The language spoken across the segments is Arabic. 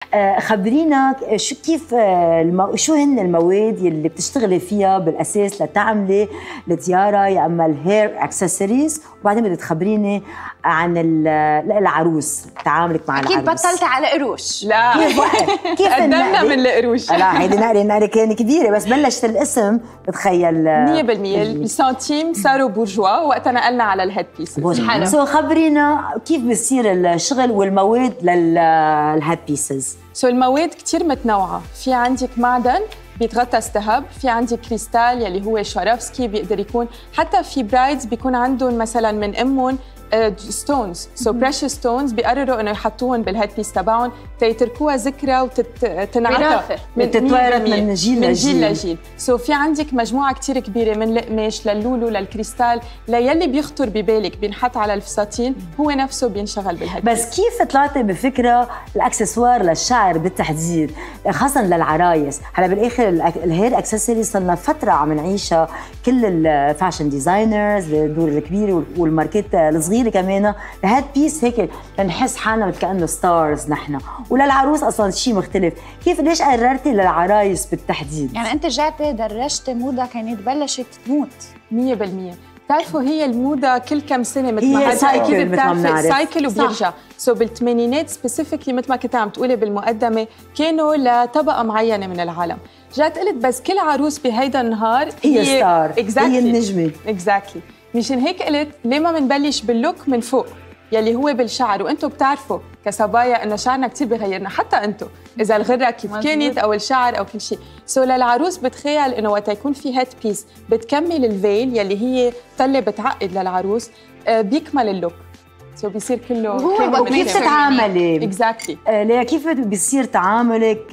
خبرينا شو هن المواد يلي بتشتغلي فيها بالاساس لتعملي التيارة يا اما الهير اكسسوارز، وبعدين بدك تخبريني عن العروس، تعاملك مع العروس. اكيد بطلت على قروش. لا كيف قدمنا من القروش. لا هيدي نقرة كانت كبيرة، بس بلشت الاسم بتخيل 100% السنتيم صاروا بورجوا وقتها نقلنا على الهيد بيسز. حلو. سو خبرينا كيف بيصير الشغل والمواد للهيد بيسز. المواد كتير متنوعة، في عندك معدن بيتغطس ذهب، في عندي كريستال يلي هو شواروفسكي بيقدر يكون، حتى في برايدز بيكون عندهم مثلا من امهم ستونز، سو بريشس ستونز بيقرروا انه يحطوهم بالهيد بيس تبعهم تيتركوها ذكرى وتنعطى تتوارث من جيل لجيل. سو في عندك مجموعه كثير كبيره من القماش لللولو للكريستال ليلي بيخطر ببالك بينحط على الفساتين هو نفسه بينشغل بالهيد بيس. بس كيف طلعتي بفكره الاكسسوار للشعر بالتحديد خاصه للعرايس؟ هلا بالاخر الهير اكسسوارز صرنا فتره عم نعيشها، كل الفاشن ديزاينرز الدور الكبيره والماركات الصغيره كمان الهيد بيس هيك لنحس حالنا كأنه ستارز نحن، وللعروس اصلا شيء مختلف. ليش قررتي للعرايس بالتحديد؟ يعني انت رجعتي درجتي موضه كانت بلشت تموت 100%. بتعرفوا هي الموضه كل كم سنه مثل ما اكيد بتعرفي سايكل وبيرجع. بالثمانينات سبيسيفيكلي مثل ما كنت عم تقولي بالمقدمه كانوا لطبقه معينه من العالم. جات قلت بس كل عروس بهيدا النهار هي ستار، هي النجمه. اكزاكتلي. مشان هيك قلت ليه ما بنبلش باللوك من فوق يلي هو بالشعر، وانتم بتعرفوا كصبايا انه شعرنا كثير بغيرنا، حتى انتم اذا الغره كيف كانت او الشعر او كل شيء. للعروس بتخيل انه وقت يكون في هيد بيس بتكمل الفيل يلي هي طله بتعقد للعروس، بيكمل اللوك. بيصير كله وكيف تتعاملي؟ اكزاكتلي. ليه كيف بيصير تعاملك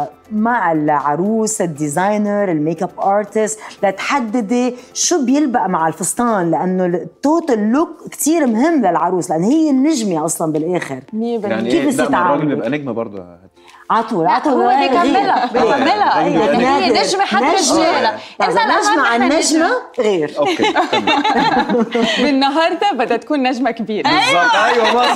مع العروس الديزاينر الميك اب ارتست لتحددي شو بيلبق مع الفستان، لانه التوتال لوك كثير مهم للعروس لان هي النجمه اصلا بالاخر. 100%. يعني كيف بيصير تعاملي؟ الراجل بيبقى نجمه برضه عطول هو بيكملها هي نجمه حتى رجاله. اذا نجمه عن نجمه غير. اوكي بالنهارده بدها تكون نجمه كبيره. بالضبط. ايوه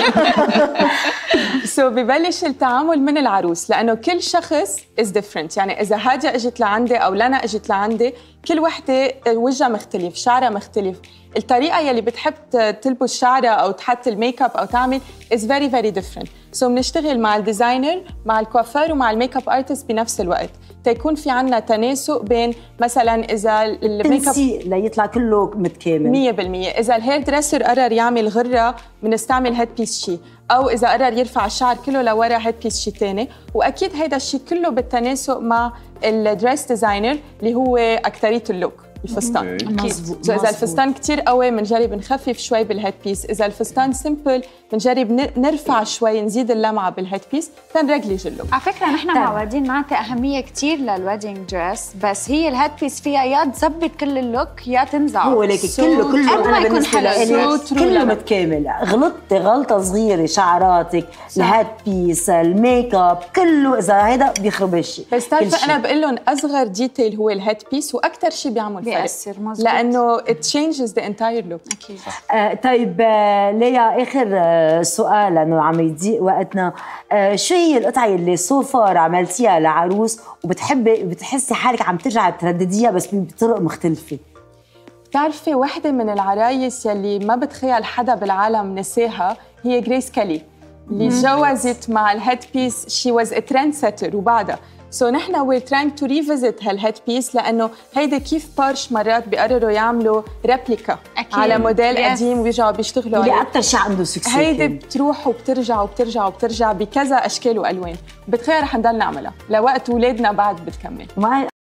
ببلش التعامل من العروس لانه كل شخص از ديفرنت. يعني اذا هاديه اجت لعندي او لنا اجت لعندي كل وحده وجهها مختلف، شعرها مختلف، الطريقه يلي بتحب تلبس شعرها او تحط الميك اب او تعمل از فيري فيري ديفرنت. بنشتغل مع الديزاينر مع الكوافير ومع الميك اب ارتست بنفس الوقت تيكون في عنا تناسق بين مثلا اذا الميك اب ليطلع كله متكامل 100%. اذا الهير دريسر قرر يعمل غره بنستعمل هيد بيس شي، او اذا قرر يرفع الشعر كله لورا هيد بيس شي ثاني، واكيد هيدا الشيء كله بالتناسق مع الدريس ديزاينر اللي هو اكتريه اللوك الفستان. مظبوط. اذا الفستان كثير قوي بنجرب نخفف شوي بالهيد بيس، اذا الفستان سمبل بنجرب نرفع شوي نزيد اللمعه بالهيد بيس تنرجلج اللوك. على فكره نحن معودين نعطي اهميه كثير للويدنج دريس، بس هي الهيد بيس فيها يا تظبط كل اللوك يا تنزعه. هو ليك كله انا بالنسبه لي كله متكامل. غلطتي غلطه صغيره شعراتك الهيد بيس الميك اب كله اذا هيدا بيخرب الشيء. بس بتعرفي انا بقول لهم اصغر ديتيل هو الهيد بيس واكثر شيء بيعمل بيأثر مزبوط. لانه it changes the entire look. اكيد. طيب ليا اخر سؤال لانه عم يضيق وقتنا، شو هي القطعه اللي سو فار عملتيها لعروس بتحسي حالك عم ترجعي تردديها بس بطرق مختلفه؟ بتعرفي وحده من العرايس يلي ما بتخيل حدا بالعالم نساها هي جريس كالي اللي تجوزت مع الهيد بيس. شي واز ا ترند سيتر وبعدها نحن we're trying to revisit هالهيد بيس لأنه هيدا كيف بارش مرات بيقرروا يعملوا ريبليكا على موديل قديم وبيرجعوا بيشتغلوا عليه. اللي أكثر شيء عنده سكسي هيدا بتروح وبترجع وبترجع وبترجع بكذا أشكال وألوان. بتخيل رح نضل نعملها لوقت أولادنا بعد بتكمل.